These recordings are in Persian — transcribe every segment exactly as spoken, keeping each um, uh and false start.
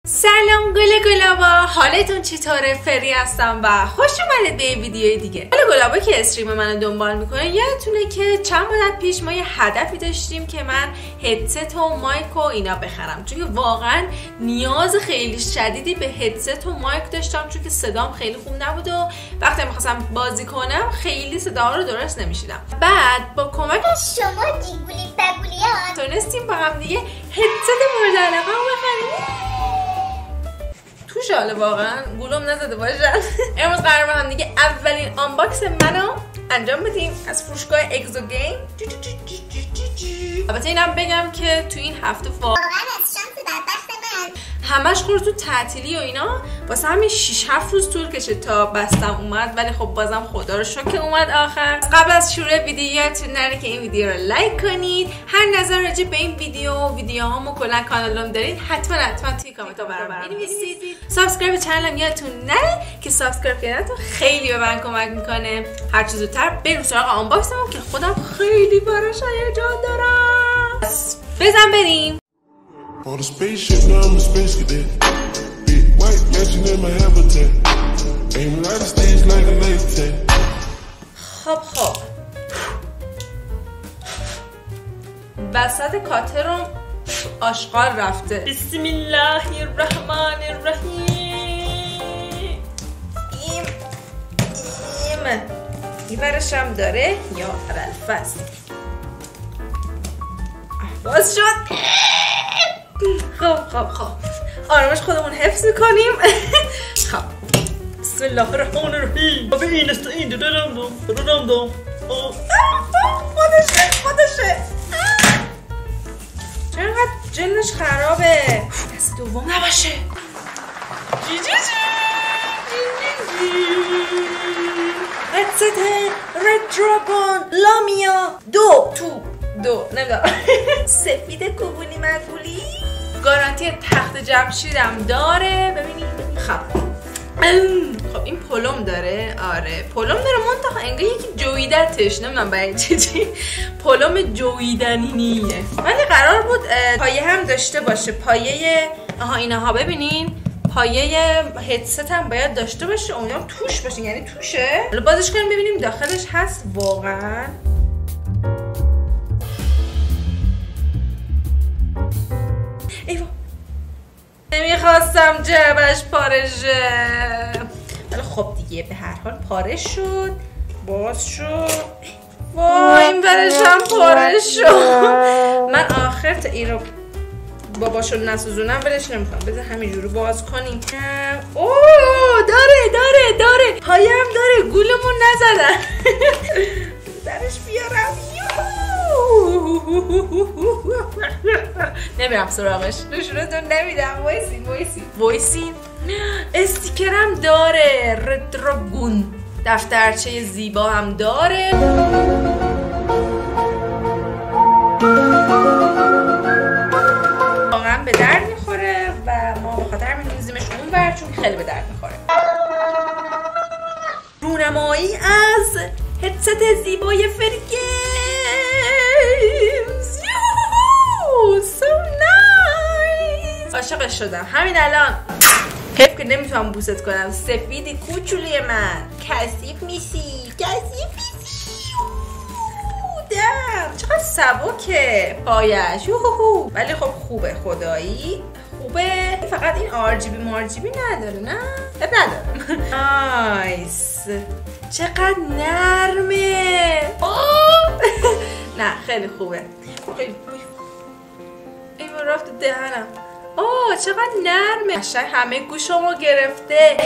سلام گل گلابا، حالتون چطوره؟ فری هستم و خوش اومدید به یه ویدیوی دیگه. گل گلابا که استریم منو دنبال میکنه یادتونه که چند مدت پیش ما یه هدفی داشتیم که من هدست و مایک و اینا بخرم، چون که واقعا نیاز خیلی شدیدی به هدست و مایک داشتم، چون که صدام خیلی خوب نبود و وقتی میخواستم بازی کنم خیلی صدا رو درست نمیشیدم. بعد با کمک شما دیگولی بگولی ها تونستیم با هم دیگه هدست مورد علاقه بخریم. تو شاله واقعا گولم نزده باشن. امروز قرار با هم دیگه اولین آنباکس منو انجام بدیم از فروشگاه اگزو گیم. البته اینم بگم که تو این هفته واقعا از شانس در بخت من همش خورد تو تعطیلی و اینا، واسه همین شش هفت روز طول کشید تا بستم اومد، ولی خب بازم خدا رو شکر اومد آخر. قبل از شروع ویدیو یادتون نره که این ویدیو رو لایک کنید. هر نظر راجع به این ویدیو ویدیوهامو کلا کانالم دارید حتما حتما توی کامنت ها برام بنویسید. سابسکرایب چنلم یادتون نره که سابسکرایب کردنتون خیلی به من کمک میکنه. هر چه زودتر بریم سراغ آنباکسمون که خودم خیلی براش هیجان دارم. بزن بریم. On a spaceship, now I'm a space cadet. Big white mansion in my habitat. Aim right at stage like a laser. خب خب وسط کاترم آشغال رفته. بسم الله الرحمن الرحیم. این این این ورشم داره یا رلفست. باز شد. خب خب خب آرامش خودمون حفظ کنیم. خب بسم الله الرحمن الرحیم. به این است این دادم دم دادم دم خودشه خودشه. چقدر جنش خرابه. دست دوم نباشه. جی جی جی جی جی. هدست رد دراگون لامیا دو تو دو نمیدونم. سفید کوبونی مگولی گارانتی تخت جمشیدم داره. ببینید خب خب این پلم داره. آره پلم داره، منتها انگار یکی جویدتش، نمیدونم برای چی پلم جویدنینیه، ولی قرار بود پایه هم داشته باشه. پایه آها اینها ببینین، پایه هدست هم باید داشته باشه، اونم توش باشه، یعنی توشه. حالا بازش کنیم ببینیم داخلش هست واقعا. ایوا نمیخواستم جعبش پارشه، ولی خب دیگه به هر حال پاره شد. باز شد. وای این برشم پاره شد. من آخر تا این رو باباشو نسوزونم ولش نمیخوام. بذار همینجوری باز کنیم. اوه داره داره داره پایه هم داره، گولمون نزدن. درش بیارم. نمیرم سراغش، نشونتون نمیدم. وایسین وایسین وایسین. استیکرم داره. رد دراگون دفترچه زیبا هم داره. واقعا به درد میخوره و ما به خاطر همین می‌ریزیمش اونور، چون خیلی به درد میخوره. رونمایی از هدست زیبای فرگیمز. so nice. عاشقش شدم همین الان. حیف که نمیتونم بوست کنم. سفیدی کوچولی من. کثیف میشی کثیف میشی. دم چقدر سبکه پایش. ولی خب خوبه، خدایی خوبه. فقط این آر جی بی مار جی بی نداره. نه اب ندارم. نایس. چقدر نرمه. نه خیلی خوبه. این رفت دهنم. آه چقدر نرمه. قشنگ همه گوشمو گرفته.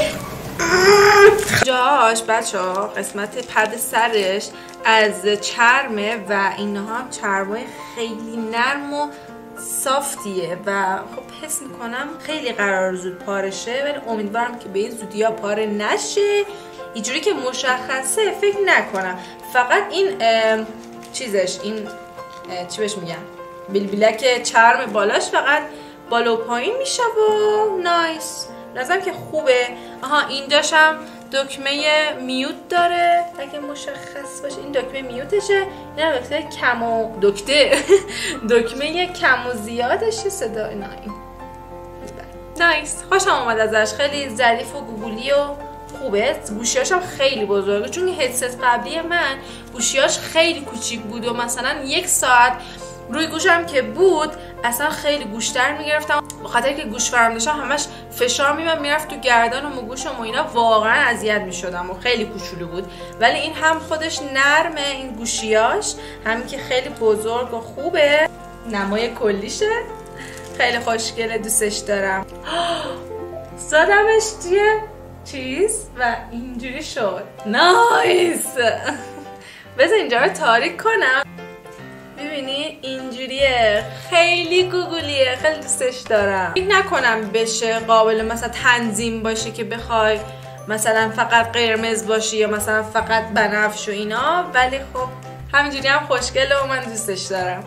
جاش بچه ها قسمت پد سرش از چرمه و اینها هم چرمای خیلی نرم و صافتیه و خب حس میکنم خیلی قرار زود پاره شه، ولی امیدوارم که به این زودی ها پاره نشه. اینجوری که مشخصه فکر نکنم. فقط این چیزش، این چی بهش میگن، بیلبیلک چرم بالاش فقط بالا و پایین میشه و نایس. نظرم که خوبه. آها اینجاشم دکمه میوت داره اگه مشخص باشه. این دکمه میوتشه. این دکمه کم و دکته دکمه کم و زیادشه. صدا نه این نایس، خوشم اومد ازش. خیلی ظریف و گوگولی و خوبه. گوشیاش هم خیلی بزرگه، چون هدست قبلی من گوشیاش خیلی کوچیک بود و مثلا یک ساعت روی گوشم که بود اصلا خیلی گوشتر میگرفتم، بخاطر که گوش فرم داشتم همش فشار میمد میرفت تو گردنم و گوشم و اینا، واقعا اذیت میشدم و خیلی کوچولو بود. ولی این هم خودش نرمه این گوشیاش، همین که خیلی بزرگ و خوبه. نمای کلیشه خیلی خوشگله، دوستش دارم. زدمش توی چیز و اینجوری شد. نایس. بذار اینجا رو تاریک کنم. ببینی اینجوریه، خیلی گوگولیه، خیلی دوستش دارم. فکر نکنم بشه قابل مثلا تنظیم باشه که بخوای مثلا فقط قرمز باشی یا مثلا فقط بنفش و اینا، ولی خب همینجوری هم خوشگله و من دوستش دارم.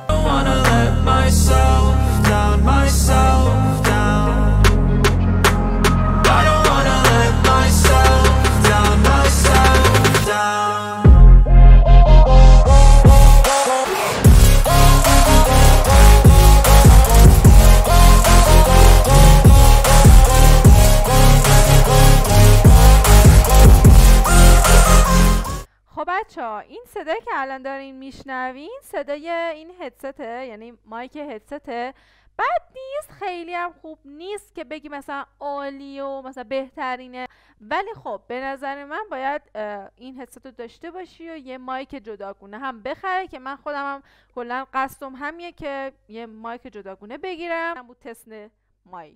بچه‌ها این صدایی که الان دارین میشنوین صدای این هدسته، یعنی مایک هدسته. بد نیست، خیلی هم خوب نیست که بگی مثلا عالی و مثلا بهترینه، ولی خب به نظر من باید این هدست رو داشته باشی و یه مایک جداگونه هم بخری، که من خودم هم کلا قصدم همیه که یه مایک جداگونه بگیرم. هم بود تست مایک.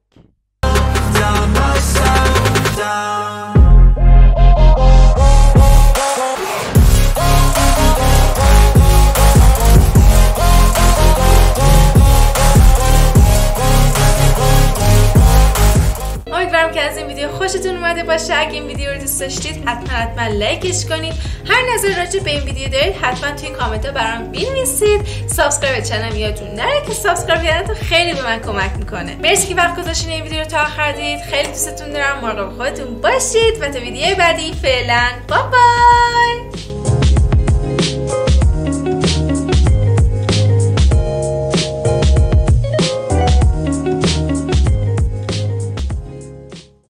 امیدوارم که از این ویدیو خوشتون اومده باشه. اگه این ویدیو رو دوست داشتید حتما حتما لایکش کنید. هر نظر راجع به این ویدیو دارید حتما توی کامنت ها برام بنویسید. سابسکرایب چنل یادتون نره که سابسکرایب کردن خیلی به من کمک میکنه. مرسی که وقت گذاشتین این ویدیو رو تا آخر دیدید. خیلی دوستتون دارم. مراقب خودتون باشید و تا ویدیوی بعدی فعلا با بای.